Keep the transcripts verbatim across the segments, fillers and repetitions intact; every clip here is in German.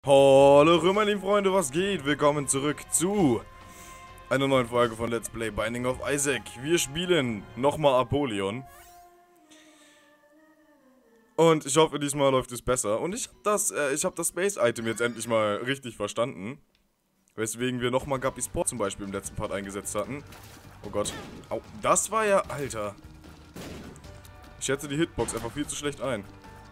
Hallo meine lieben Freunde, was geht? Willkommen zurück zu einer neuen Folge von Let's Play Binding of Isaac. Wir spielen nochmal Apollyon. Und ich hoffe, diesmal läuft es besser. Und ich habe das, äh, ich hab das Space-Item jetzt endlich mal richtig verstanden. Weswegen wir nochmal Guppys Port zum Beispiel im letzten Part eingesetzt hatten. Oh Gott. Au, das war ja... Alter. Ich schätze die Hitbox einfach viel zu schlecht ein.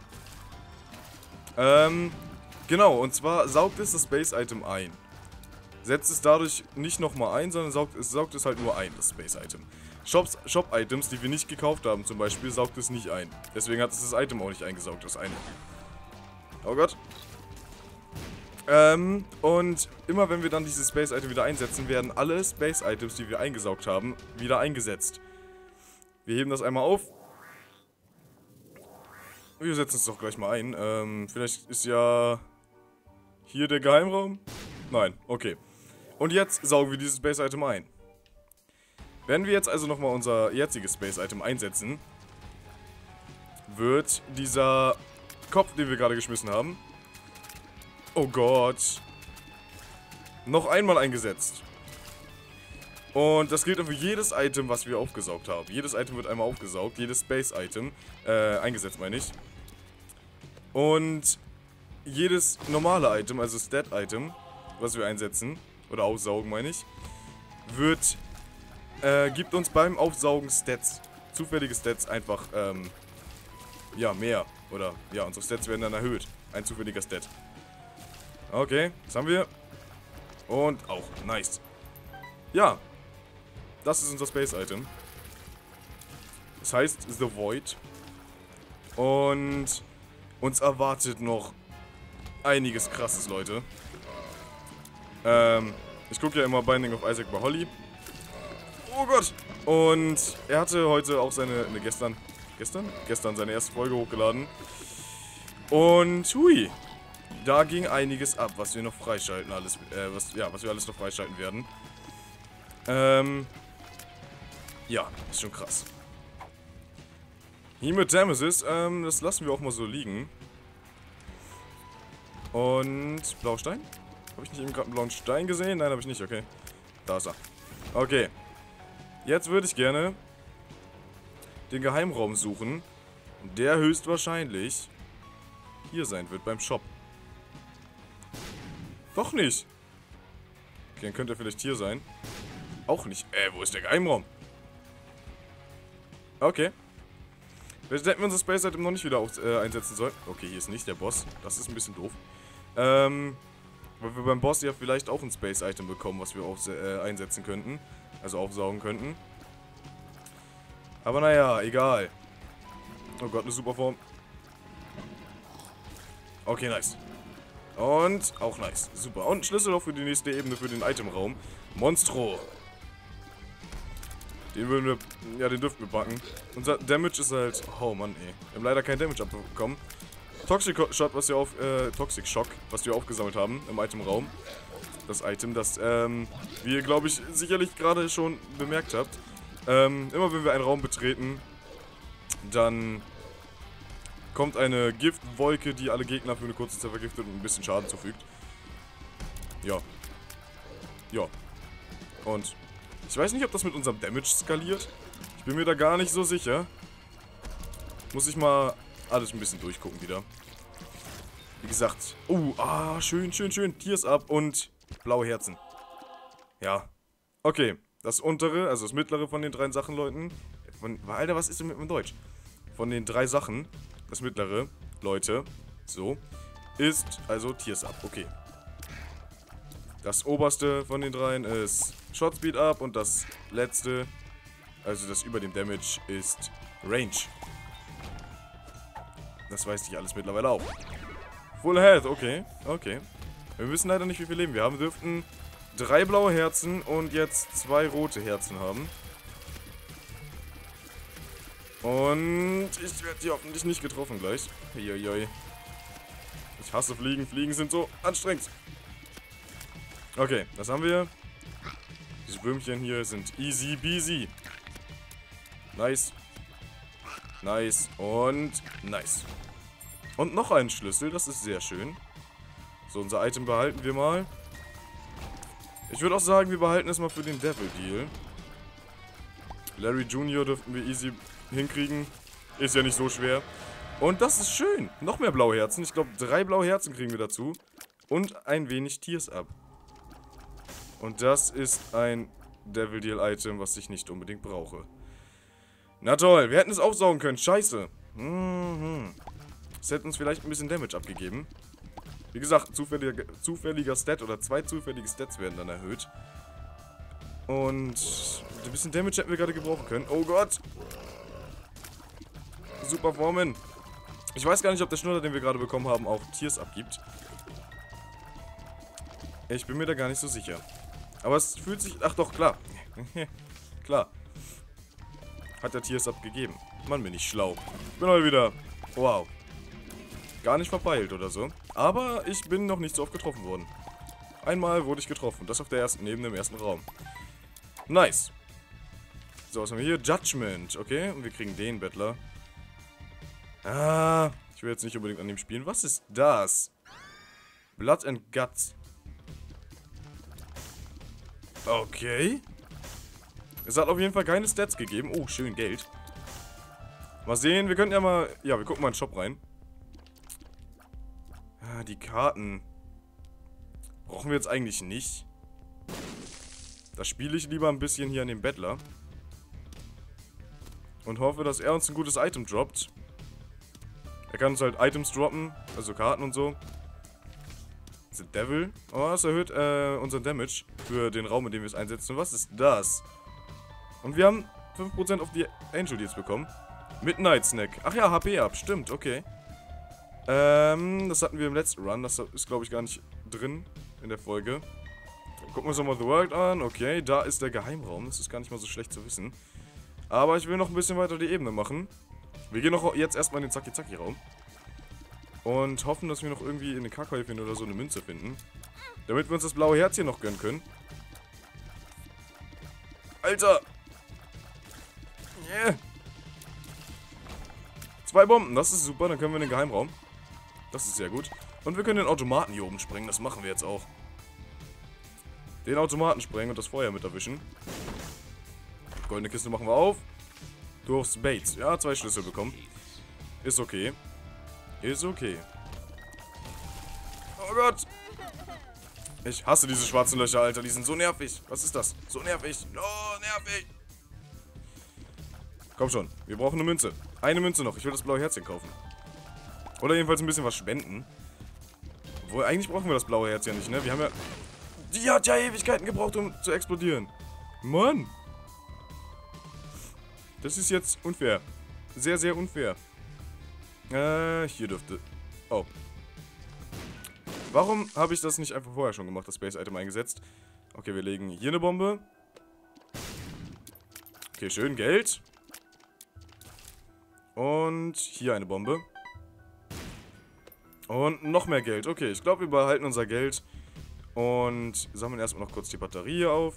Ähm... Genau, und zwar saugt es das Space-Item ein. Setzt es dadurch nicht nochmal ein, sondern saugt es, saugt es halt nur ein, das Space-Item. Shop-Items, die wir nicht gekauft haben zum Beispiel, saugt es nicht ein. Deswegen hat es das Item auch nicht eingesaugt, das eine. Oh Gott. Ähm, und immer wenn wir dann dieses Space-Item wieder einsetzen, werden alle Space-Items, die wir eingesaugt haben, wieder eingesetzt. Wir heben das einmal auf. Wir setzen es doch gleich mal ein. Ähm, vielleicht ist ja... Hier der Geheimraum? Nein, okay. Und jetzt saugen wir dieses Space-Item ein. Wenn wir jetzt also nochmal unser jetziges Space-Item einsetzen, wird dieser Kopf, den wir gerade geschmissen haben, oh Gott, noch einmal eingesetzt. Und das gilt dann für jedes Item, was wir aufgesaugt haben. Jedes Item wird einmal aufgesaugt, jedes Space-Item, äh, eingesetzt meine ich. Und... jedes normale Item, also Stat-Item, was wir einsetzen, oder aufsaugen, meine ich, wird, äh, gibt uns beim Aufsaugen Stats, zufällige Stats einfach, ähm, ja, mehr, oder, ja, unsere Stats werden dann erhöht, ein zufälliger Stat. Okay, das haben wir. Und auch, nice. Ja, das ist unser Space-Item. Das heißt The Void. Und uns erwartet noch einiges Krasses, Leute. Ähm, ich gucke ja immer Binding of Isaac bei Holly. Oh Gott! Und er hatte heute auch seine, ne, gestern, gestern? Gestern seine erste Folge hochgeladen. Und, hui, da ging einiges ab, was wir noch freischalten, alles, äh, was, ja, was wir alles noch freischalten werden. Ähm, ja, ist schon krass. Hematemesis, ähm, das lassen wir auch mal so liegen. Und Blaustein? Habe ich nicht eben gerade einen blauen Stein gesehen? Nein, habe ich nicht. Okay. Da ist er. Okay. Jetzt würde ich gerne den Geheimraum suchen, der höchstwahrscheinlich hier sein wird beim Shop. Doch nicht. Okay, dann könnte er vielleicht hier sein. Auch nicht. Äh, wo ist der Geheimraum? Okay. Vielleicht hätten wir unser Space-Item noch nicht wieder auf, äh, einsetzen sollen. Okay, hier ist nicht der Boss. Das ist ein bisschen doof. Ähm, weil wir beim Boss ja vielleicht auch ein Space-Item bekommen, was wir auf, äh, einsetzen könnten. Also aufsaugen könnten. Aber naja, egal. Oh Gott, eine super Form. Okay, nice. Und auch nice. Super. Und ein Schlüssel auch für die nächste Ebene, für den Itemraum. Monstro. Den würden wir, ja, den dürften wir packen. Unser Damage ist halt, oh Mann, ey. Wir haben leider kein Damage abbekommen. Toxic Shot, was wir auf, äh, Toxic Shock, was wir aufgesammelt haben im Itemraum. Das Item, das, ähm, wie ihr, glaube ich, sicherlich gerade schon bemerkt habt. Ähm, immer wenn wir einen Raum betreten, dann kommt eine Giftwolke, die alle Gegner für eine kurze Zeit vergiftet und ein bisschen Schaden zufügt. Ja. Ja. Und ich weiß nicht, ob das mit unserem Damage skaliert. Ich bin mir da gar nicht so sicher. Muss ich mal alles ein bisschen durchgucken wieder. Wie gesagt. Oh, ah, schön, schön, schön. Tears Up und blaue Herzen. Ja. Okay. Das untere, also das mittlere von den drei Sachen, Leuten. Von, Alter, was ist denn mit dem Deutsch? Von den drei Sachen, das mittlere, Leute, so, ist also Tears Up. Okay. Das oberste von den dreien ist Shot Speed Up und das letzte, also das über dem Damage, ist Range. Das weiß ich alles mittlerweile auch. Full Health, okay, okay. Wir wissen leider nicht, wie viel Leben wir haben. Wir dürften drei blaue Herzen und jetzt zwei rote Herzen haben. Und ich werde hier hoffentlich nicht getroffen gleich. Uiuiui. Ich hasse Fliegen. Fliegen sind so anstrengend. Okay, das haben wir. Diese Würmchen hier sind easy peasy. Nice. Nice und nice. Und noch ein Schlüssel, das ist sehr schön. So, unser Item behalten wir mal. Ich würde auch sagen, wir behalten es mal für den Devil Deal. Larry Junior dürften wir easy hinkriegen. Ist ja nicht so schwer. Und das ist schön. Noch mehr blaue Herzen. Ich glaube, drei blaue Herzen kriegen wir dazu. Und ein wenig Tears ab. Und das ist ein Devil Deal Item, was ich nicht unbedingt brauche. Na toll, wir hätten es aufsaugen können. Scheiße. Mhm. Das hätte uns vielleicht ein bisschen Damage abgegeben. Wie gesagt, zufälliger, zufälliger Stat oder zwei zufällige Stats werden dann erhöht. Und ein bisschen Damage hätten wir gerade gebrauchen können. Oh Gott. Super Formen. Ich weiß gar nicht, ob der Schnuller, den wir gerade bekommen haben, auch Tears abgibt. Ich bin mir da gar nicht so sicher. Aber es fühlt sich... Ach doch, klar. Klar. Hat der Tears abgegeben. Mann, bin ich schlau. Ich bin heute wieder... Wow. Gar nicht verpeilt oder so. Aber ich bin noch nicht so oft getroffen worden. Einmal wurde ich getroffen. Das auf der ersten Ebene im ersten Raum. Nice. So, was haben wir hier? Judgment. Okay, und wir kriegen den Bettler. Ah, ich will jetzt nicht unbedingt an dem spielen. Was ist das? Blood and Guts. Okay. Es hat auf jeden Fall keine Stats gegeben. Oh, schön Geld. Mal sehen, wir könnten ja mal... Ja, wir gucken mal in den Shop rein. Ah, die Karten. Brauchen wir jetzt eigentlich nicht. Da spiele ich lieber ein bisschen hier an dem Bettler. Und hoffe, dass er uns ein gutes Item droppt. Er kann uns halt Items droppen, also Karten und so. The Devil. Oh, das erhöht äh, unseren Damage für den Raum, in dem wir es einsetzen. Und was ist das? Und wir haben fünf Prozent auf die Angel Deals bekommen. Midnight Snack. Ach ja, H P ab. Stimmt, okay. Ähm, das hatten wir im letzten Run. Das ist, glaube ich, gar nicht drin in der Folge. Gucken wir uns nochmal The World an. Okay, da ist der Geheimraum. Das ist gar nicht mal so schlecht zu wissen. Aber ich will noch ein bisschen weiter die Ebene machen. Wir gehen noch jetzt erstmal in den Zacki-Zacki-Raum. Und hoffen, dass wir noch irgendwie in den Kackhäufchen oder so eine Münze finden. Damit wir uns das blaue Herz hier noch gönnen können. Alter! Yeah. Zwei Bomben, das ist super. Dann können wir in den Geheimraum. Das ist sehr gut. Und wir können den Automaten hier oben sprengen. Das machen wir jetzt auch. Den Automaten sprengen und das Feuer mit erwischen. Goldene Kiste machen wir auf. Du hast Bates. Ja, zwei Schlüssel bekommen. Ist okay. Ist okay. Oh Gott. Ich hasse diese schwarzen Löcher, Alter. Die sind so nervig. Was ist das? So nervig. Oh, nervig. Komm schon. Wir brauchen eine Münze. Eine Münze noch. Ich will das blaue Herzchen kaufen. Oder jedenfalls ein bisschen was spenden. Obwohl, eigentlich brauchen wir das blaue Herz ja nicht, ne? Wir haben ja... Die hat ja Ewigkeiten gebraucht, um zu explodieren. Mann. Das ist jetzt unfair. Sehr, sehr unfair. Äh, hier dürfte... Oh. Warum habe ich das nicht einfach vorher schon gemacht, das Space-Item eingesetzt? Okay, wir legen hier eine Bombe. Okay, schön, Geld. Und hier eine Bombe. Und noch mehr Geld. Okay, ich glaube, wir behalten unser Geld. Und sammeln erstmal noch kurz die Batterie auf.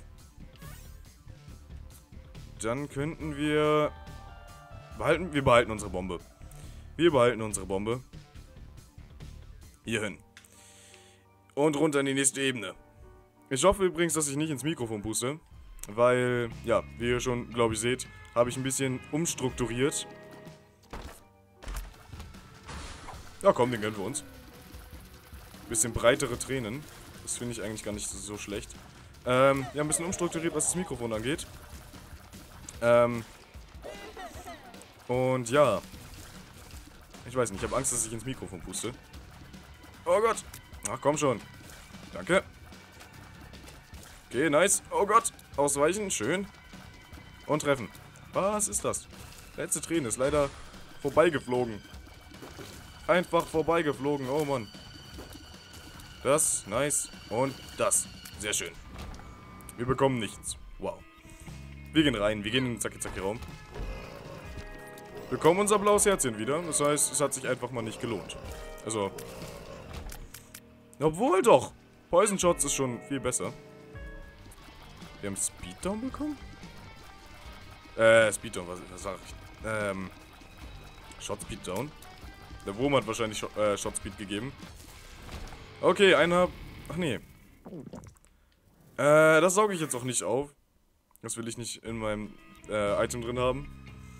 Dann könnten wir... Behalten, wir behalten unsere Bombe. Wir behalten unsere Bombe. Hier hin. Und runter in die nächste Ebene. Ich hoffe übrigens, dass ich nicht ins Mikrofon puste. Weil, ja, wie ihr schon, glaube ich, seht, habe ich ein bisschen umstrukturiert. Ja, komm, den gönnen wir uns. Bisschen breitere Tränen. Das finde ich eigentlich gar nicht so schlecht. Ähm, ja, ein bisschen umstrukturiert, was das Mikrofon angeht. Ähm. Und ja. Ich weiß nicht, ich habe Angst, dass ich ins Mikrofon puste. Oh Gott. Ach, komm schon. Danke. Okay, nice. Oh Gott. Ausweichen, schön. Und treffen. Was ist das? Letzte Träne ist leider vorbeigeflogen. Einfach vorbeigeflogen, oh Mann. Das, nice. Und das. Sehr schön. Wir bekommen nichts. Wow. Wir gehen rein, wir gehen in den Zacki-Zacki-Raum. Bekommen unser blaues Herzchen wieder. Das heißt, es hat sich einfach mal nicht gelohnt. Also. Obwohl doch. Poison Shots ist schon viel besser. Wir haben Speeddown bekommen? Äh, Speeddown, was, was sag ich? Ähm. Shot Speeddown. Der Wurm hat wahrscheinlich Shot, äh, Shot Speed gegeben. Okay, einer... Ach nee. Äh, das sauge ich jetzt auch nicht auf. Das will ich nicht in meinem äh, Item drin haben.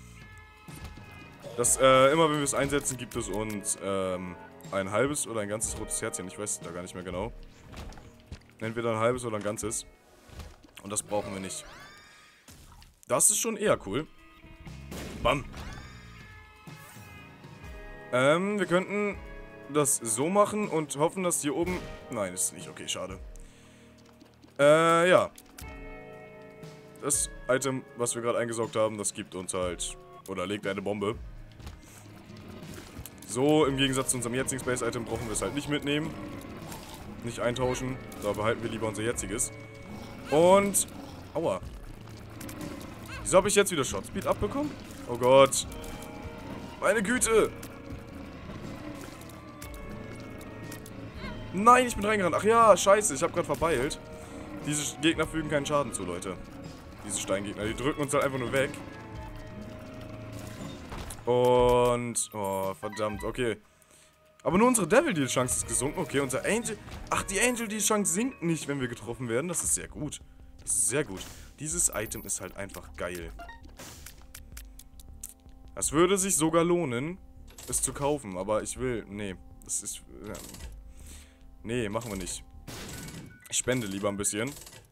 Das, äh, immer wenn wir es einsetzen, gibt es uns ähm, ein halbes oder ein ganzes rotes Herzchen. Ich weiß da gar nicht mehr genau. Entweder ein halbes oder ein ganzes. Und das brauchen wir nicht. Das ist schon eher cool. Bam. Ähm, wir könnten das so machen und hoffen, dass hier oben... Nein, ist nicht. Okay, schade. Äh, ja. Das Item, was wir gerade eingesaugt haben, das gibt uns halt... Oder legt eine Bombe. So, im Gegensatz zu unserem jetzigen Space-Item brauchen wir es halt nicht mitnehmen. Nicht eintauschen. Da behalten wir lieber unser jetziges. Und... Aua. Wieso habe ich jetzt wieder Shotspeed abbekommen? Oh Gott. Meine Güte. Nein, ich bin reingerannt. Ach ja, scheiße. Ich habe gerade verpeilt. Diese Gegner fügen keinen Schaden zu, Leute. Diese Steingegner. Die drücken uns halt einfach nur weg. Und... Oh, verdammt. Okay. Aber nur unsere Devil Deal Chance ist gesunken. Okay, unser Angel... Ach, die Angel Deal Chance sinkt nicht, wenn wir getroffen werden. Das ist sehr gut. Das ist sehr gut. Dieses Item ist halt einfach geil. Es würde sich sogar lohnen, es zu kaufen. Aber ich will... Nee. Das ist... Ja. Nee, machen wir nicht. Ich spende lieber ein bisschen.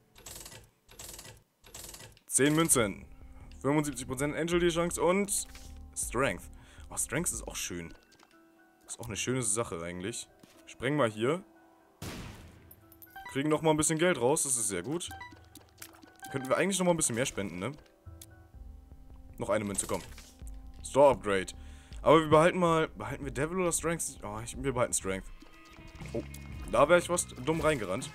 zehn Münzen. fünfundsiebzig Prozent Angel Deal Chance und... Strength. Oh, Strength ist auch schön. Ist auch eine schöne Sache eigentlich. Sprengen wir hier. Kriegen noch mal ein bisschen Geld raus. Das ist sehr gut. Könnten wir eigentlich noch mal ein bisschen mehr spenden, ne? Noch eine Münze, komm. Store Upgrade. Aber wir behalten mal... Behalten wir Devil oder Strength? Oh, ich, wir behalten Strength. Oh, da wäre ich fast dumm reingerannt.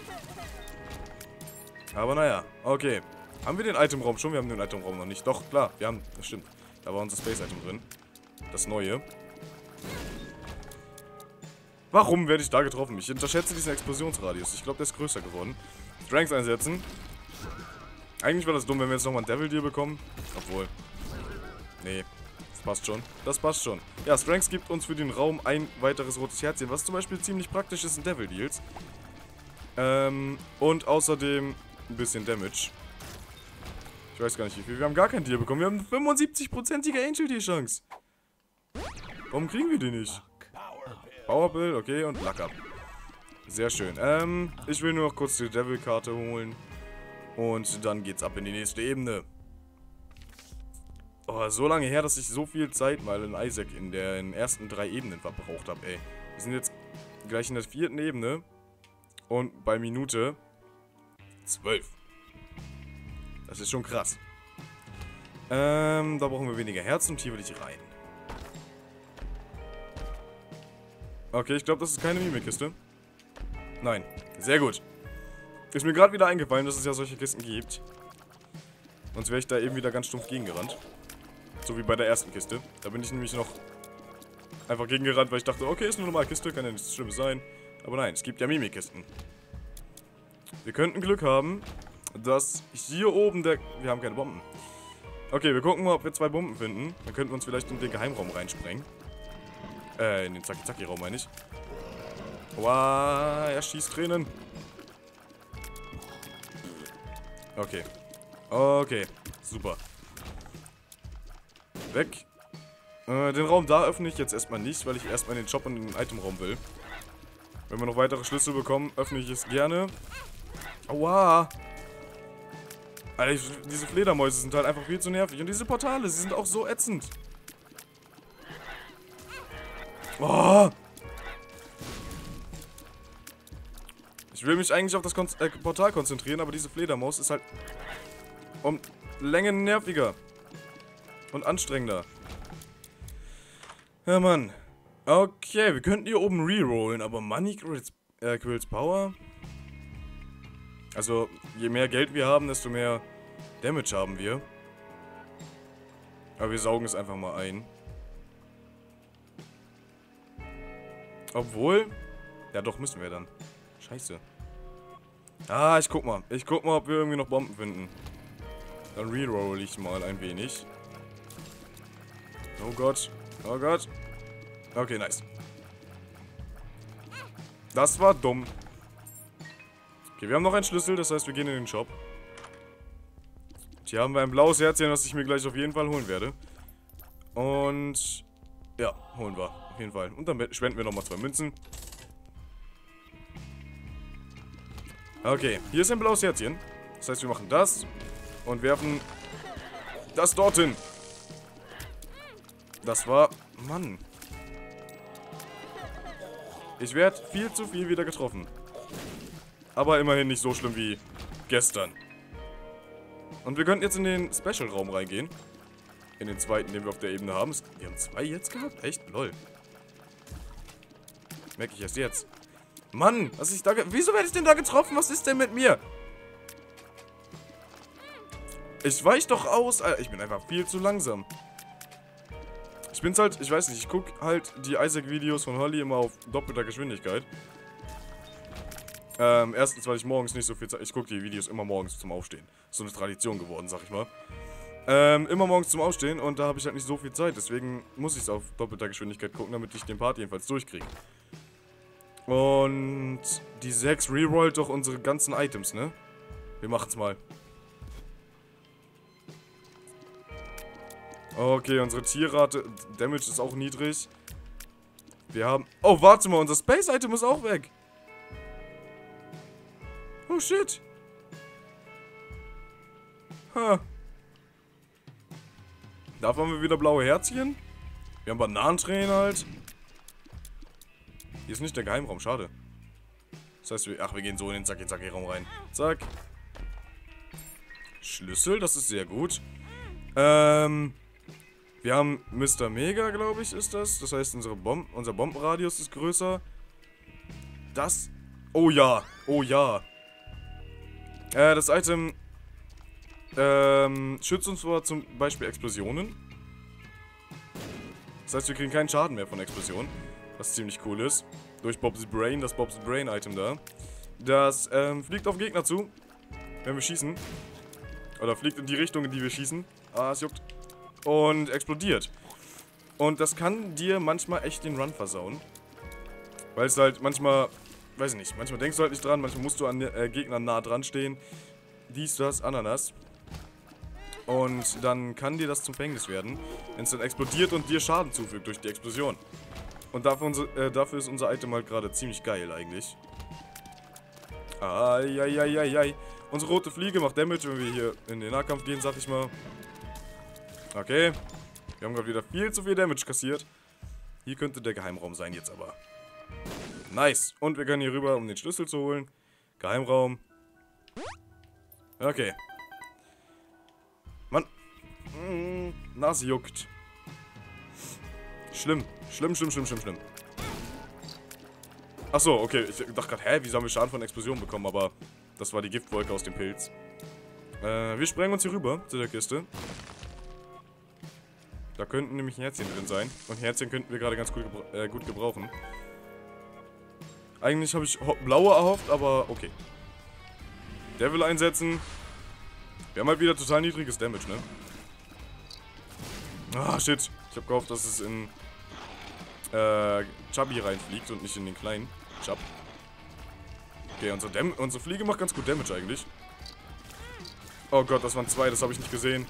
Aber naja, okay. Haben wir den Itemraum schon? Wir haben den Itemraum noch nicht. Doch, klar, wir haben... Das stimmt. Da war unser Space-Item drin. Das neue. Warum werde ich da getroffen? Ich unterschätze diesen Explosionsradius. Ich glaube, der ist größer geworden. Strength einsetzen. Eigentlich war das dumm, wenn wir jetzt nochmal einen Devil Deal bekommen. Obwohl. Nee. Das passt schon. Das passt schon. Ja, Strength gibt uns für den Raum ein weiteres rotes Herzchen, was zum Beispiel ziemlich praktisch ist in Devil Deals. Ähm, und außerdem ein bisschen Damage. Ich weiß gar nicht wie viel. Wir haben gar kein Deal bekommen. Wir haben eine fünfundsiebzig-prozentige Angel Deal Chance. Warum kriegen wir die nicht? Powerpill, okay, und Luck Up. Sehr schön. Ähm, ich will nur noch kurz die Devil-Karte holen. Und dann geht's ab in die nächste Ebene. Oh, so lange her, dass ich so viel Zeit mal in Isaac in den ersten drei Ebenen verbraucht habe, ey. Wir sind jetzt gleich in der vierten Ebene. Und bei Minute zwölf. Das ist schon krass. Ähm, da brauchen wir weniger Herzen und hier will ich rein. Okay, ich glaube, das ist keine Mimikiste. Nein. Sehr gut. Ist mir gerade wieder eingefallen, dass es ja solche Kisten gibt. Sonst wäre ich da eben wieder ganz stumpf gegengerannt. So wie bei der ersten Kiste. Da bin ich nämlich noch einfach gegengerannt, weil ich dachte, okay, ist eine normale Kiste, kann ja nichts Schlimmes sein. Aber nein, es gibt ja Mimikisten. Wir könnten Glück haben, dass hier oben der... Wir haben keine Bomben. Okay, wir gucken mal, ob wir zwei Bomben finden. Dann könnten wir uns vielleicht in den Geheimraum reinsprengen. Äh, in den Zacki-Zacki-Raum meine ich. Wow, er schießt Tränen. Okay. Okay, super. Weg. Äh, den Raum da öffne ich jetzt erstmal nicht, weil ich erstmal in den Shop und in den Itemraum will. Wenn wir noch weitere Schlüssel bekommen, öffne ich es gerne. Aua. Alter, diese Fledermäuse sind halt einfach viel zu nervig. Und diese Portale, sie sind auch so ätzend. Oh. Ich will mich eigentlich auf das Kon äh, Portal konzentrieren, aber diese Fledermaus ist halt um Längen nerviger. Und anstrengender. Ja, Mann. Okay, wir könnten hier oben rerollen, aber Money Quills, äh, Quills Power. Also, je mehr Geld wir haben, desto mehr Damage haben wir. Aber wir saugen es einfach mal ein. Obwohl... Ja, doch, müssen wir dann. Scheiße. Ah, ich guck mal. Ich guck mal, ob wir irgendwie noch Bomben finden. Dann reroll ich mal ein wenig. Oh Gott. Oh Gott. Okay, nice. Das war dumm. Okay, wir haben noch einen Schlüssel, das heißt, wir gehen in den Shop. Hier haben wir ein blaues Herzchen, was ich mir gleich auf jeden Fall holen werde. Und... ja, holen wir. Auf jeden Fall. Und dann spenden wir nochmal zwei Münzen. Okay, hier ist ein blaues Herzchen. Das heißt, wir machen das und werfen das dorthin. Das war... Mann. Ich werde viel zu viel wieder getroffen. Aber immerhin nicht so schlimm wie gestern. Und wir könnten jetzt in den Special-Raum reingehen. In den zweiten, den wir auf der Ebene haben. Wir haben zwei jetzt gehabt? Echt? Lol. Merke ich erst jetzt. Mann, was ich da... Wieso werde ich denn da getroffen? Was ist denn mit mir? Ich weich doch aus. Alter, ich bin einfach viel zu langsam. Ich bin's halt... Ich weiß nicht, ich gucke halt die Isaac-Videos von Holly immer auf doppelter Geschwindigkeit. Ähm, erstens, weil ich morgens nicht so viel Zeit... Ich gucke die Videos immer morgens zum Aufstehen. Ist so eine Tradition geworden, sag ich mal. Ähm, immer morgens zum Aufstehen und da habe ich halt nicht so viel Zeit. Deswegen muss ich es auf doppelter Geschwindigkeit gucken, damit ich den Part jedenfalls durchkriege. Und die sechs rerollt doch unsere ganzen Items, ne? Wir machen's mal. Okay, unsere Tierrate, Damage ist auch niedrig. Wir haben... Oh, warte mal, unser Space-Item ist auch weg. Oh, shit. Ha. Dafür haben wir wieder blaue Herzchen. Wir haben Bananentränen halt. Hier ist nicht der Geheimraum, schade. Das heißt, wir... Ach, wir gehen so in den Zacki-Zacki-Raum rein. Zack. Schlüssel, das ist sehr gut. Ähm... Wir haben Mister Mega, glaube ich, ist das. Das heißt, unsere Bom unser Bombenradius ist größer. Das... Oh ja, oh ja. Äh, das Item... Ähm, schützt uns vor zum Beispiel Explosionen. Das heißt, wir kriegen keinen Schaden mehr von Explosionen. Was ziemlich cool ist. Durch Bob's Brain, das Bob's Brain Item da. Das ähm, fliegt auf Gegner zu, wenn wir schießen. Oder fliegt in die Richtung, in die wir schießen. Ah, es juckt. Und explodiert. Und das kann dir manchmal echt den Run versauen. Weil es halt manchmal, weiß ich nicht, manchmal denkst du halt nicht dran, manchmal musst du an äh, Gegnern nah dran stehen. Dies, das, Ananas. Und dann kann dir das zum Verhängnis werden, wenn es dann explodiert und dir Schaden zufügt durch die Explosion. Und dafür, unser, äh, dafür ist unser Item halt gerade ziemlich geil eigentlich. Eieieiei. Unsere rote Fliege macht Damage, wenn wir hier in den Nahkampf gehen, sag ich mal. Okay. Wir haben gerade wieder viel zu viel Damage kassiert. Hier könnte der Geheimraum sein jetzt aber. Nice. Und wir können hier rüber, um den Schlüssel zu holen. Geheimraum. Okay. Mann. Mm, Nase juckt. Schlimm. Schlimm, schlimm, schlimm, schlimm, schlimm. Achso, okay. Ich dachte gerade, hä, wieso haben wir Schaden von Explosionen bekommen? Aber das war die Giftwolke aus dem Pilz. Äh, wir sprengen uns hier rüber zu der Kiste. Da könnten nämlich Herzchen drin sein. Und Herzchen könnten wir gerade ganz gut, gebra äh, gut gebrauchen. Eigentlich habe ich blaue erhofft, aber okay. Devil einsetzen. Wir haben halt wieder total niedriges Damage, ne? Ah, shit. Ich habe gehofft, dass es in äh, Chubby reinfliegt und nicht in den kleinen Chub. Okay, unsere, Dam unsere Fliege macht ganz gut Damage eigentlich. Oh Gott, das waren zwei, das habe ich nicht gesehen.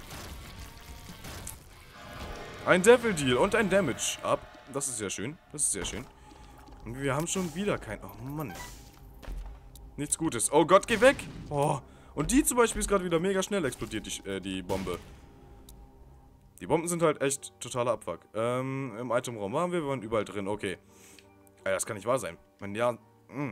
Ein Devil Deal und ein Damage ab. Das ist sehr schön. Das ist sehr schön. Und wir haben schon wieder kein... Oh Mann. Nichts Gutes. Oh Gott, geh weg! Oh. Und die zum Beispiel ist gerade wieder mega schnell explodiert, die, äh, die Bombe. Die Bomben sind halt echt totaler Abfuck. Ähm, im Itemraum waren wir, wir waren überall drin. Okay. Alter, das kann nicht wahr sein. Mein Ja... Mh.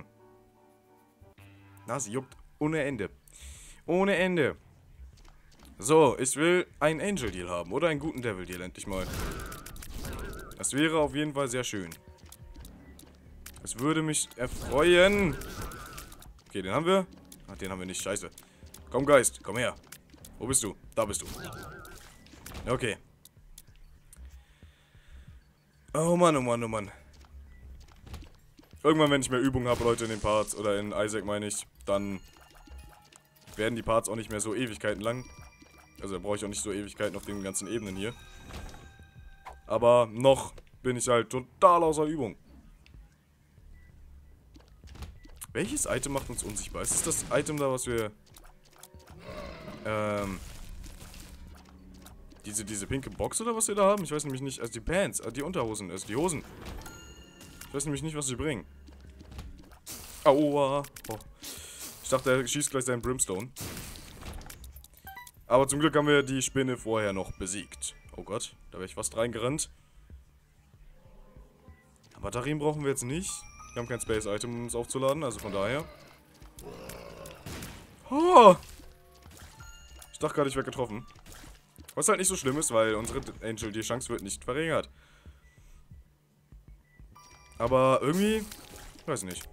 Nase juckt ohne Ende. Ohne Ende. So, ich will einen Angel Deal haben. Oder einen guten Devil Deal, endlich mal. Das wäre auf jeden Fall sehr schön. Das würde mich erfreuen. Okay, den haben wir. Ach, den haben wir nicht. Scheiße. Komm, Geist. Komm her. Wo bist du? Da bist du. Okay. Oh Mann, oh Mann, oh Mann. Irgendwann, wenn ich mehr Übung habe, Leute, in den Parts, oder in Isaac meine ich, dann werden die Parts auch nicht mehr so Ewigkeiten lang. Also da brauche ich auch nicht so Ewigkeiten auf den ganzen Ebenen hier. Aber noch bin ich halt total außer Übung. Welches Item macht uns unsichtbar? Ist es das Item da, was wir... Ähm... Diese, diese pinke Box oder was wir da haben? Ich weiß nämlich nicht. Also die Pants, also die Unterhosen, also die Hosen. Ich weiß nämlich nicht, was sie bringen. Aua. Oh. Ich dachte, er schießt gleich seinen Brimstone. Aber zum Glück haben wir die Spinne vorher noch besiegt. Oh Gott, da wäre ich fast reingerannt. Batterien brauchen wir jetzt nicht. Wir haben kein Space-Item, um uns aufzuladen, also von daher. Oh. Ich dachte gerade, ich wäre getroffen. Was halt nicht so schlimm ist, weil unsere Angel, die Chance wird nicht verringert. Aber irgendwie, weiß nicht.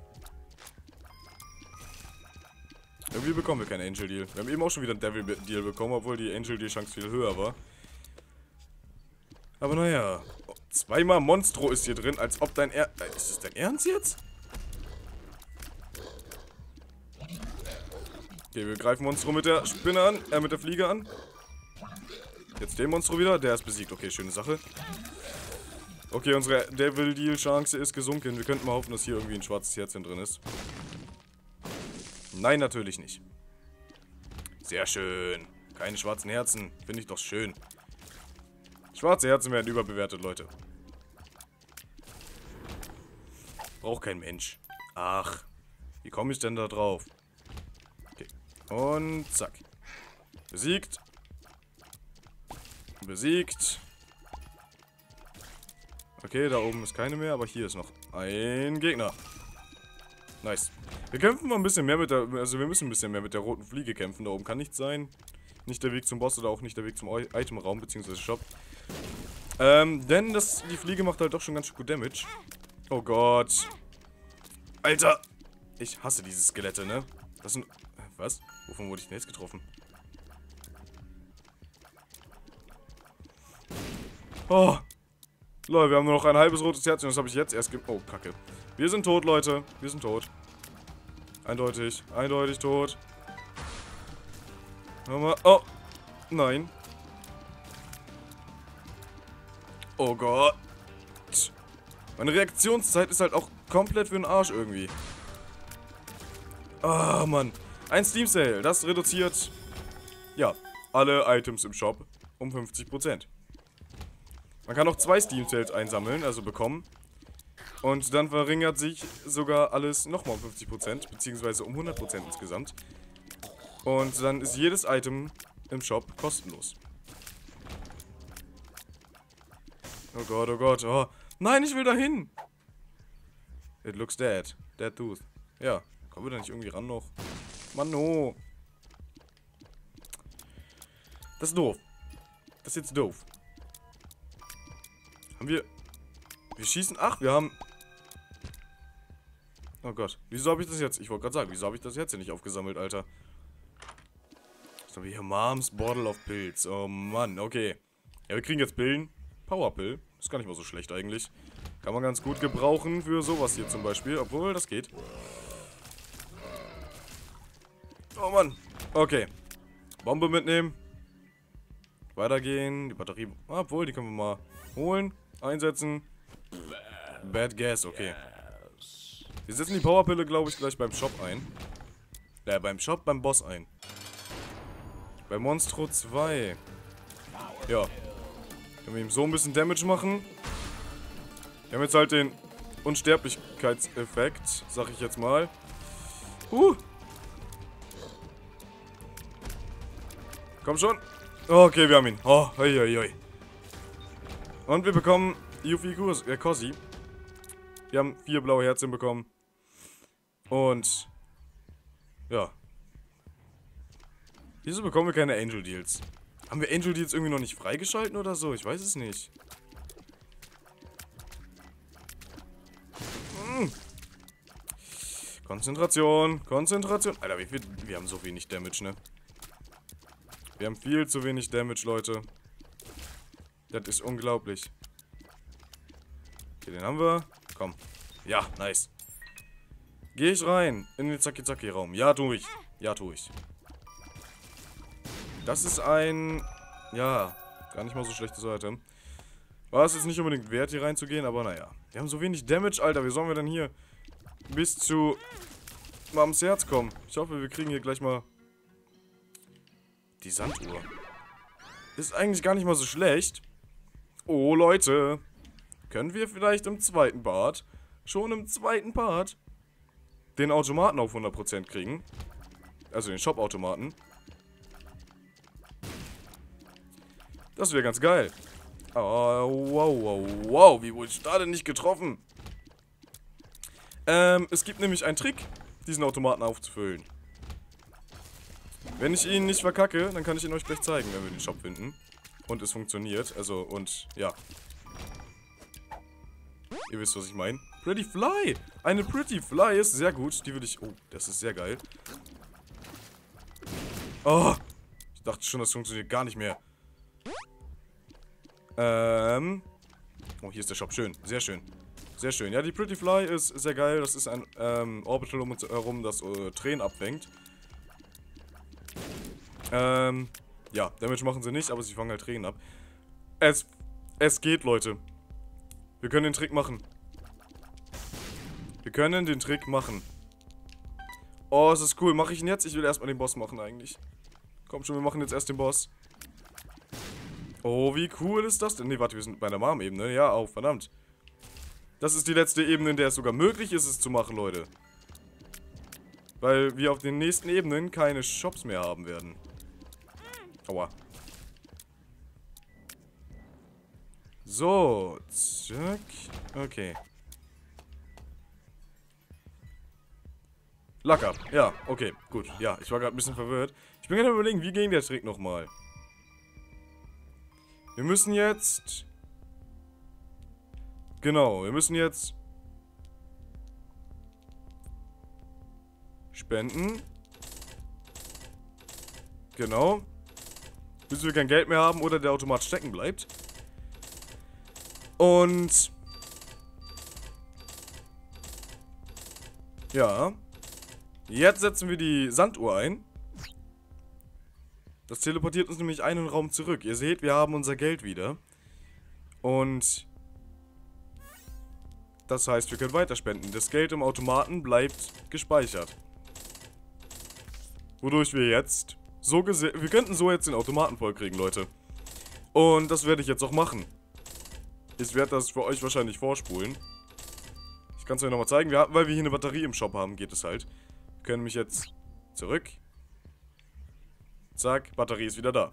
Irgendwie bekommen wir keinen Angel Deal. Wir haben eben auch schon wieder einen Devil Deal bekommen, obwohl die Angel Deal Chance viel höher war. Aber naja. Zweimal Monstro ist hier drin, als ob dein Er... Ist das dein Ernst jetzt? Okay, wir greifen Monstro mit der Spinne an, äh, mit der Fliege an. Jetzt den Monstro wieder, der ist besiegt. Okay, schöne Sache. Okay, unsere Devil Deal Chance ist gesunken. Wir könnten mal hoffen, dass hier irgendwie ein schwarzes Herzchen drin ist. Nein, natürlich nicht. Sehr schön. Keine schwarzen Herzen. Finde ich doch schön. Schwarze Herzen werden überbewertet, Leute. Braucht kein Mensch. Ach. Wie komme ich denn da drauf? Okay. Und zack. Besiegt. Besiegt. Okay, da oben ist keine mehr, aber hier ist noch ein Gegner. Nice. Wir kämpfen mal ein bisschen mehr mit der... Also wir müssen ein bisschen mehr mit der roten Fliege kämpfen. Da oben kann nichts sein. Nicht der Weg zum Boss oder auch nicht der Weg zum Itemraum bzw. Shop. Ähm, denn das, die Fliege macht halt doch schon ganz schön gut Damage. Oh Gott. Alter. Ich hasse diese Skelette, ne? Das sind... Was? Wovon wurde ich denn jetzt getroffen? Oh. Leute, wir haben nur noch ein halbes rotes Herz und das habe ich jetzt erst ge... Oh, Kacke. Wir sind tot, Leute. Wir sind tot. Eindeutig. Eindeutig tot. Nochmal. Oh. Nein. Oh Gott. Meine Reaktionszeit ist halt auch komplett für den Arsch irgendwie. Ah, oh, Mann. Ein Steam Sale. Das reduziert, ja, alle Items im Shop um fünfzig Prozent. Man kann auch zwei Steam Sales einsammeln, also bekommen. Und dann verringert sich sogar alles nochmal um fünfzig Prozent, beziehungsweise um hundert Prozent insgesamt. Und dann ist jedes Item im Shop kostenlos. Oh Gott, oh Gott, oh. Nein, ich will dahin. It looks dead. Dead tooth. Ja, kommen wir da nicht irgendwie ran noch? Mann, no. Das ist doof. Das ist jetzt doof. Haben wir... Wir schießen... Ach, wir haben... Oh Gott. Wieso habe ich das jetzt... Ich wollte gerade sagen, wieso habe ich das jetzt hier nicht aufgesammelt, Alter? Was haben wir hier? Moms Bottle of Pills. Oh Mann, okay. Ja, wir kriegen jetzt Pillen. Powerpill. Ist gar nicht mal so schlecht eigentlich. Kann man ganz gut gebrauchen für sowas hier zum Beispiel. Obwohl, das geht. Oh Mann. Okay. Bombe mitnehmen. Weitergehen. Die Batterie... Obwohl, die können wir mal holen. Einsetzen. Bad Gas, okay. Wir setzen die Powerpille, glaube ich, gleich beim Shop ein. Ja, beim Shop, beim Boss ein. Bei Monstro zwei. Ja. Können wir ihm so ein bisschen Damage machen. Wir haben jetzt halt den Unsterblichkeitseffekt, sag ich jetzt mal. Huh. Komm schon. Okay, wir haben ihn. Oh, hoi, hoi, hoi. Und wir bekommen Yuffie Cosi. Wir haben vier blaue Herzen bekommen. Und... Ja. Wieso bekommen wir keine Angel Deals? Haben wir Angel Deals irgendwie noch nicht freigeschalten oder so? Ich weiß es nicht. Hm. Konzentration, Konzentration. Alter, wie viel... Wir haben so wenig Damage, ne? Wir haben viel zu wenig Damage, Leute. Das ist unglaublich. Okay, den haben wir. Komm. Ja, nice. Gehe ich rein in den Zaki-Zaki-Raum? Ja, tue ich. Ja, tue ich. Das ist ein... Ja, gar nicht mal so schlechtes Item. War es jetzt nicht unbedingt wert, hier reinzugehen, aber naja. Wir haben so wenig Damage, Alter. Wie sollen wir denn hier bis zu mal ums Herz kommen. Ich hoffe, wir kriegen hier gleich mal die Sanduhr. Ist eigentlich gar nicht mal so schlecht. Oh, Leute. Können wir vielleicht im zweiten Part, schon im zweiten Part, den Automaten auf hundert Prozent kriegen? Also den Shop-Automaten. Das wäre ganz geil. Oh, wow, wow, wow. Wie wurde ich da denn nicht getroffen? Ähm, es gibt nämlich einen Trick, diesen Automaten aufzufüllen. Wenn ich ihn nicht verkacke, dann kann ich ihn euch gleich zeigen, wenn wir den Shop finden. Und es funktioniert. Also, und, ja. Ihr wisst, was ich meine. Pretty Fly. Eine Pretty Fly ist sehr gut. Die würde ich... Oh, das ist sehr geil. Oh. Ich dachte schon, das funktioniert gar nicht mehr. Ähm. Oh, hier ist der Shop. Schön. Sehr schön. Sehr schön. Ja, die Pretty Fly ist sehr geil. Das ist ein ähm, Orbital um uns herum, das äh, Tränen abfängt. Ähm. Ja, Damage machen sie nicht, aber sie fangen halt Tränen ab. Es... Es geht, Leute. Wir können den Trick machen. Wir können den Trick machen. Oh, es ist cool. Mache ich ihn jetzt? Ich will erstmal den Boss machen eigentlich. Komm schon, wir machen jetzt erst den Boss. Oh, wie cool ist das denn? Ne, warte, wir sind bei der Mom-Ebene. Ja, oh, verdammt. Das ist die letzte Ebene, in der es sogar möglich ist, es zu machen, Leute. Weil wir auf den nächsten Ebenen keine Shops mehr haben werden. Aua. So, zack. Okay. Luck up. Ja, okay, gut. Ja, ich war gerade ein bisschen verwirrt. Ich bin gerade überlegen, wie ging der Trick nochmal? Wir müssen jetzt... Genau, wir müssen jetzt... Spenden. Genau. Bis wir kein Geld mehr haben oder der Automat stecken bleibt. Und... Ja. Jetzt setzen wir die Sanduhr ein. Das teleportiert uns nämlich einen Raum zurück. Ihr seht, wir haben unser Geld wieder. Und... Das heißt, wir können weiterspenden. Das Geld im Automaten bleibt gespeichert. Wodurch wir jetzt... so gesehen, wir könnten so jetzt den Automaten vollkriegen, Leute. Und das werde ich jetzt auch machen. Ich werde das für euch wahrscheinlich vorspulen. Ich kann es euch nochmal zeigen. Wir, weil wir hier eine Batterie im Shop haben, geht es halt. Wir können mich jetzt zurück. Zack, Batterie ist wieder da.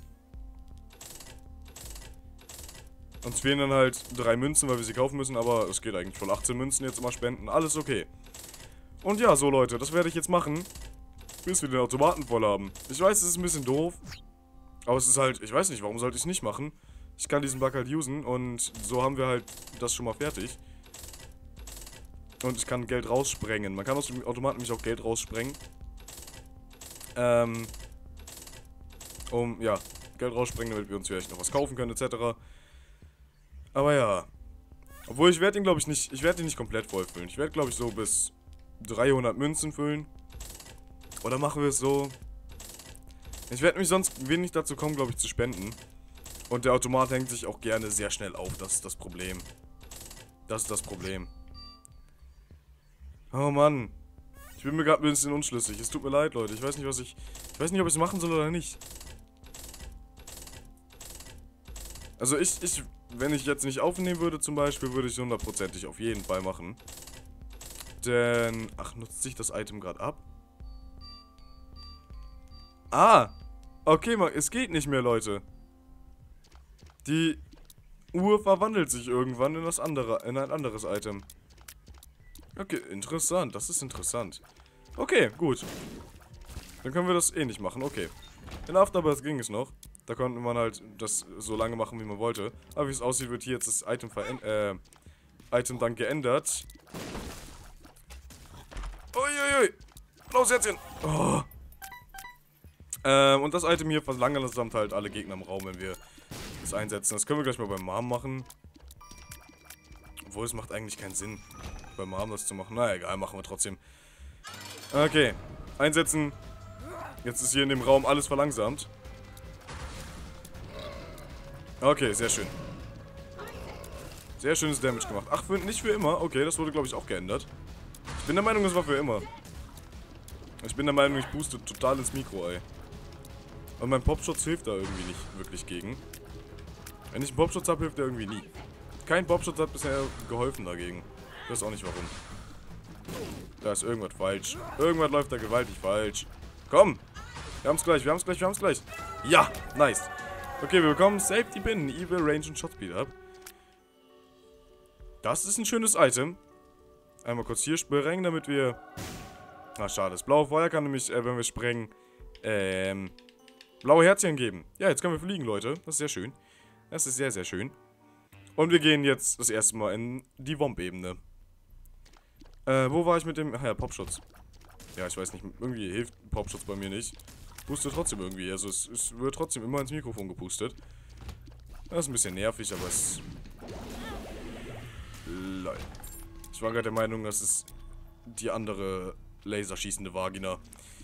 Uns fehlen dann halt drei Münzen, weil wir sie kaufen müssen, aber es geht eigentlich voll. achtzehn Münzen jetzt immer spenden, alles okay. Und ja, so Leute, das werde ich jetzt machen, bis wir den Automaten voll haben. Ich weiß, es ist ein bisschen doof, aber es ist halt, ich weiß nicht, warum sollte ich es nicht machen? Ich kann diesen Bug halt usen und so haben wir halt das schon mal fertig. Und ich kann Geld raussprengen. Man kann aus dem Automaten nämlich auch Geld raussprengen. Ähm... Um, ja, Geld raussprengen, damit wir uns vielleicht noch was kaufen können, et cetera. Aber ja. Obwohl, ich werde ihn, glaube ich, nicht, ich werde ihn nicht komplett voll füllen. Ich werde, glaube ich, so bis dreihundert Münzen füllen. Oder machen wir es so. Ich werde mich sonst wenig dazu kommen, glaube ich, zu spenden. Und der Automat hängt sich auch gerne sehr schnell auf, das ist das Problem. Das ist das Problem. Oh Mann. Ich bin mir gerade ein bisschen unschlüssig. Es tut mir leid, Leute. Ich weiß nicht, was ich... Ich weiß nicht, ob ich es machen soll oder nicht. Also ich, ich, wenn ich jetzt nicht aufnehmen würde zum Beispiel, würde ich es hundertprozentig auf jeden Fall machen. Denn, ach, nutzt sich das Item gerade ab? Ah, okay, es geht nicht mehr, Leute. Die Uhr verwandelt sich irgendwann in das andere, in ein anderes Item. Okay, interessant, das ist interessant. Okay, gut. Dann können wir das eh nicht machen, okay. In Afterbirth ging es noch. Da konnte man halt das so lange machen, wie man wollte. Aber wie es aussieht, wird hier jetzt das Item, äh, Item dann geändert. Uiuiui. Los, Herzchen. Oh. Ähm, und das Item hier verlangsamt halt alle Gegner im Raum, wenn wir das einsetzen. Das können wir gleich mal beim Mom machen. Obwohl, es macht eigentlich keinen Sinn, beim Mom das zu machen. Na egal, machen wir trotzdem. Okay. Einsetzen. Jetzt ist hier in dem Raum alles verlangsamt. Okay, sehr schön. Sehr schönes Damage gemacht. Ach, für, nicht für immer? Okay, das wurde, glaube ich, auch geändert. Ich bin der Meinung, das war für immer. Ich bin der Meinung, ich booste total ins Mikro, ey. Und mein Popschutz hilft da irgendwie nicht wirklich gegen. Wenn ich einen Popschutz habe, hilft der irgendwie nie. Kein Popschutz hat bisher geholfen dagegen. Ich weiß auch nicht warum. Da ist irgendwas falsch. Irgendwas läuft da gewaltig falsch. Komm! Wir haben's gleich, wir haben's gleich, wir haben's gleich. Ja, nice. Okay, wir bekommen Safety Pin, Evil, Range und Shot Speed ab. Das ist ein schönes Item. Einmal kurz hier sprengen, damit wir... Ah, schade. Das blaue Feuer kann nämlich, äh, wenn wir sprengen, ähm, blaue Herzchen geben. Ja, jetzt können wir fliegen, Leute. Das ist sehr schön. Das ist sehr, sehr schön. Und wir gehen jetzt das erste Mal in die Womp-Ebene. Äh, wo war ich mit dem... Ach ja, Popschutz. Ja, ich weiß nicht. Irgendwie hilft Popschutz bei mir nicht. Pustet trotzdem irgendwie. Also es, es wird trotzdem immer ins Mikrofon gepustet. Das ist ein bisschen nervig, aber es... Lol. Ich war gerade der Meinung, das ist die andere laserschießende Vagina.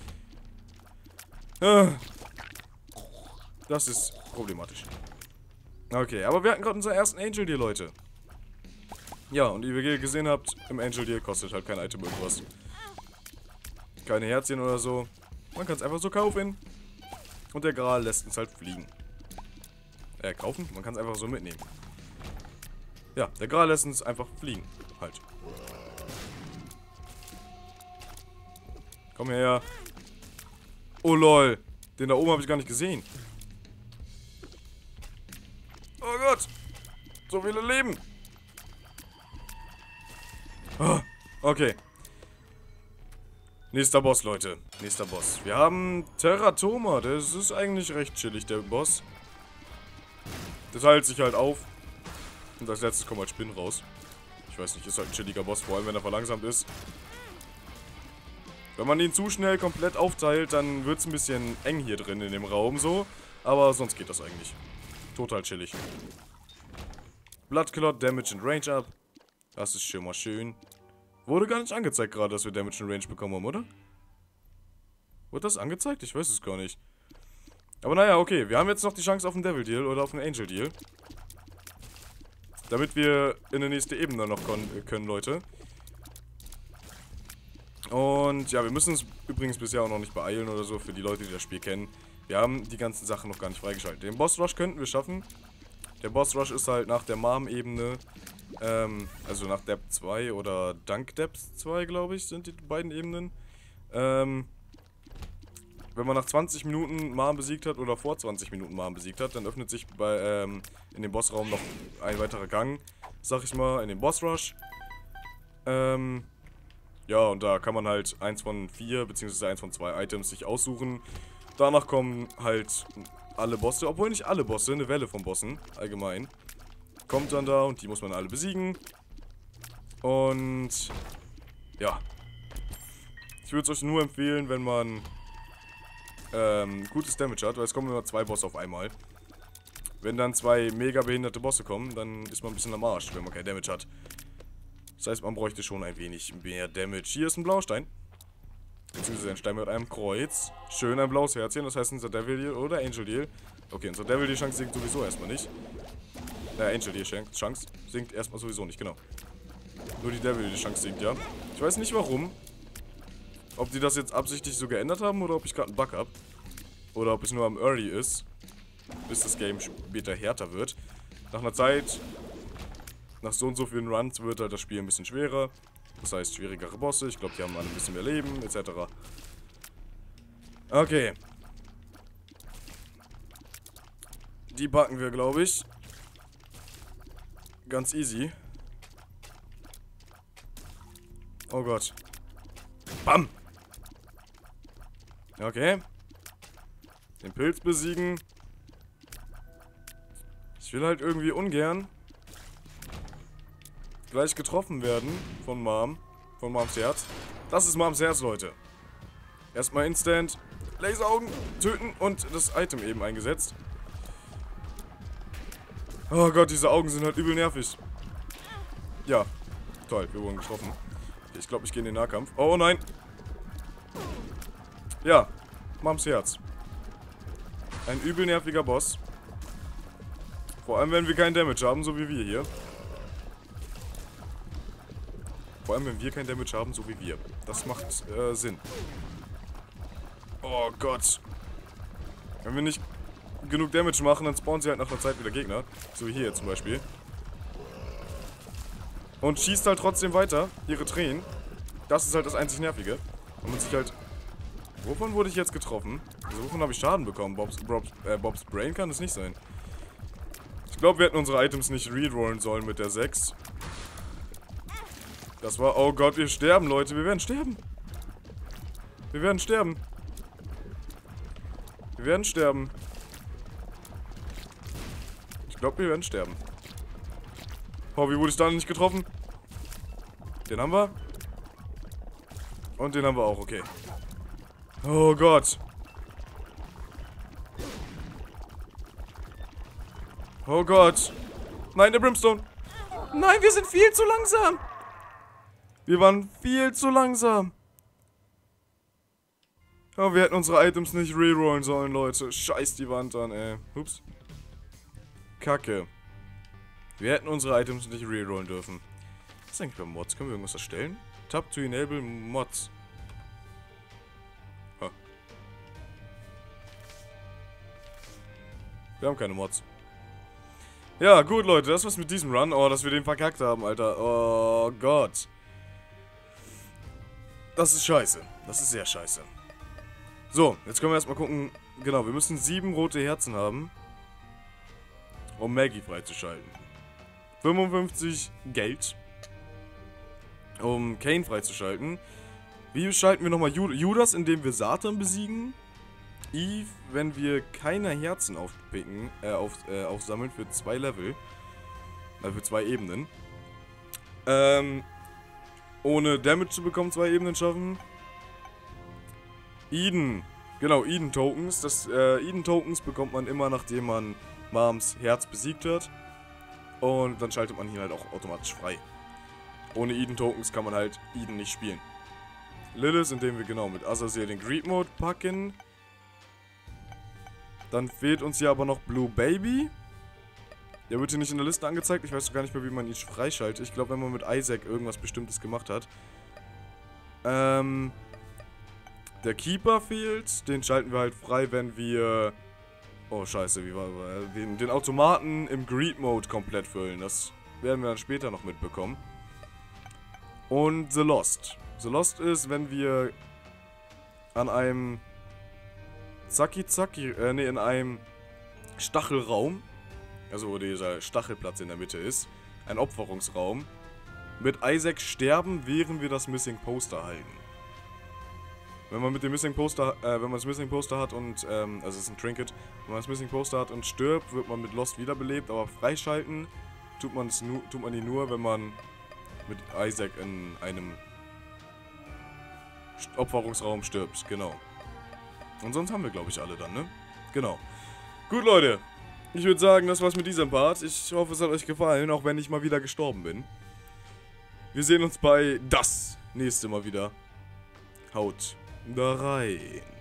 Das ist problematisch. Okay, aber wir hatten gerade unseren ersten Angel Deal, Leute. Ja, und wie ihr gesehen habt, im Angel Deal kostet halt kein Item irgendwas. Keine Herzchen oder so. Man kann es einfach so kaufen. Und der Gral lässt uns halt fliegen. Äh, kaufen? Man kann es einfach so mitnehmen. Ja, der Gral lässt uns einfach fliegen. Halt. Komm her. Oh lol. Den da oben habe ich gar nicht gesehen. Oh Gott. So viele Leben. Oh, okay. Nächster Boss, Leute. Nächster Boss. Wir haben Teratoma. Das ist eigentlich recht chillig, der Boss. Das heilt sich halt auf. Und als letztes kommt halt Spinnen raus. Ich weiß nicht, ist halt ein chilliger Boss, vor allem wenn er verlangsamt ist. Wenn man ihn zu schnell komplett aufteilt, dann wird es ein bisschen eng hier drin in dem Raum so. Aber sonst geht das eigentlich. Total chillig. Blood Clot, Damage and Range up. Das ist schon mal schön. Wurde gar nicht angezeigt gerade, dass wir Damage and Range bekommen haben, oder? Wurde das angezeigt? Ich weiß es gar nicht. Aber naja, okay. Wir haben jetzt noch die Chance auf einen Devil Deal oder auf einen Angel Deal. Damit wir in die nächste Ebene noch können, Leute. Und ja, wir müssen uns übrigens bisher auch noch nicht beeilen oder so, für die Leute, die das Spiel kennen. Wir haben die ganzen Sachen noch gar nicht freigeschaltet. Den Boss Rush könnten wir schaffen. Der Boss Rush ist halt nach der Mom-Ebene, ähm, also nach Depth zwei oder Dunk Depth zwei, glaube ich, sind die beiden Ebenen. Ähm, wenn man nach zwanzig Minuten Mom besiegt hat oder vor zwanzig Minuten Mom besiegt hat, dann öffnet sich bei, ähm, in dem Bossraum noch ein weiterer Gang, sag ich mal, in den Boss Rush. Ähm, ja, und da kann man halt eins von vier, beziehungsweise eins von zwei Items sich aussuchen. Danach kommen halt alle Bosse, obwohl nicht alle Bosse, eine Welle von Bossen, allgemein. Kommt dann da und die muss man alle besiegen. Und ja. Ich würde es euch nur empfehlen, wenn man ähm, gutes Damage hat, weil es kommen immer zwei Bosse auf einmal. Wenn dann zwei mega behinderte Bosse kommen, dann ist man ein bisschen am Arsch, wenn man kein Damage hat. Das heißt, man bräuchte schon ein wenig mehr Damage. Hier ist ein Blaustein. Beziehungsweise ein Stein mit einem Kreuz. Schön ein blaues Herzchen, das heißt unser Devil Deal oder Angel Deal. Okay, unser Devil Deal Chance sinkt sowieso erstmal nicht. Äh, Angel Deal Chance sinkt erstmal sowieso nicht, genau. Nur die Devil Deal Chance sinkt, ja. Ich weiß nicht warum. Ob die das jetzt absichtlich so geändert haben oder ob ich gerade einen Bug habe. Oder ob es nur am Early ist. Bis das Game später härter wird. Nach einer Zeit, nach so und so vielen Runs wird halt das Spiel ein bisschen schwerer. Das heißt, schwierigere Bosse. Ich glaube, die haben alle ein bisschen mehr Leben, et cetera. Okay. Die packen wir, glaube ich. Ganz easy. Oh Gott. Bam! Okay. Den Pilz besiegen. Ich will halt irgendwie ungern gleich getroffen werden von Mom. Von Moms Herz. Das ist Moms Herz, Leute. Erstmal instant Laseraugen töten und das Item eben eingesetzt. Oh Gott, diese Augen sind halt übel nervig. Ja, toll, wir wurden getroffen. Ich glaube, ich gehe in den Nahkampf. Oh nein. Ja, Moms Herz. Ein übel nerviger Boss. Vor allem, wenn wir keinen Damage haben, so wie wir hier. Vor allem, wenn wir kein Damage haben, so wie wir. Das macht äh, Sinn. Oh Gott. Wenn wir nicht genug Damage machen, dann spawnen sie halt nach einer Zeit wieder Gegner. So wie hier zum Beispiel. Und schießt halt trotzdem weiter ihre Tränen. Das ist halt das einzig Nervige. Und man sich halt... Wovon wurde ich jetzt getroffen? Also wovon habe ich Schaden bekommen? Bobs, Bobs, äh, Bobs Brain kann es nicht sein. Ich glaube, wir hätten unsere Items nicht rerollen sollen mit der sechs. Das war... Oh Gott, wir sterben, Leute. Wir werden sterben. Wir werden sterben. Wir werden sterben. Ich glaube, wir werden sterben. Oh, wie wurde ich da nicht getroffen? Den haben wir. Und den haben wir auch, okay. Oh Gott. Oh Gott. Nein, der Brimstone. Nein, wir sind viel zu langsam. Wir waren viel zu langsam. Oh, wir hätten unsere Items nicht rerollen sollen, Leute. Scheiß die Wand an, ey. Ups. Kacke. Wir hätten unsere Items nicht rerollen dürfen. Was ist eigentlich bei Mods? Können wir irgendwas erstellen? Tab to enable Mods. Huh. Wir haben keine Mods. Ja, gut, Leute. Das war's mit diesem Run. Oh, dass wir den verkackt haben, Alter. Oh Gott. Das ist scheiße. Das ist sehr scheiße. So, jetzt können wir erstmal gucken. Genau, wir müssen sieben rote Herzen haben, um Maggie freizuschalten. fünfundfünfzig Geld, um Kain freizuschalten. Wie schalten wir nochmal Judas, indem wir Satan besiegen? Eve, wenn wir keine Herzen aufpicken, äh, auf, äh, aufsammeln für zwei Level. Also für zwei Ebenen. Ähm, ohne Damage zu bekommen, zwei Ebenen schaffen. Eden. Genau, Eden-Tokens. Das äh, Eden-Tokens bekommt man immer, nachdem man Moms Herz besiegt hat. Und dann schaltet man ihn halt auch automatisch frei. Ohne Eden-Tokens kann man halt Eden nicht spielen. Lilith, indem wir genau mit Azazel den Greed-Mode packen. Dann fehlt uns hier aber noch Blue Baby. Der wird hier nicht in der Liste angezeigt. Ich weiß gar nicht mehr, wie man ihn freischaltet. Ich glaube, wenn man mit Isaac irgendwas Bestimmtes gemacht hat. Ähm... Der Keeper fehlt, den schalten wir halt frei, wenn wir... Oh, scheiße, wie war den, den Automaten im Greed-Mode komplett füllen. Das werden wir dann später noch mitbekommen. Und The Lost. The Lost ist, wenn wir an einem Zacki-Zacki, äh, ne, in einem Stachelraum, also wo dieser Stachelplatz in der Mitte ist, ein Opferungsraum, mit Isaac sterben, während wir das Missing Poster halten. Wenn man mit dem Missing Poster, äh, wenn man das Missing Poster hat und, ähm, also es ist ein Trinket, wenn man das Missing Poster hat und stirbt, wird man mit Lost wiederbelebt, aber freischalten tut man es nur, tut man ihn nur, wenn man mit Isaac in einem Opferungsraum stirbt, genau. Und sonst haben wir, glaube ich, alle dann, ne? Genau. Gut, Leute. Ich würde sagen, das war's mit diesem Part. Ich hoffe, es hat euch gefallen, auch wenn ich mal wieder gestorben bin. Wir sehen uns bei das nächste Mal wieder. Haut da rein.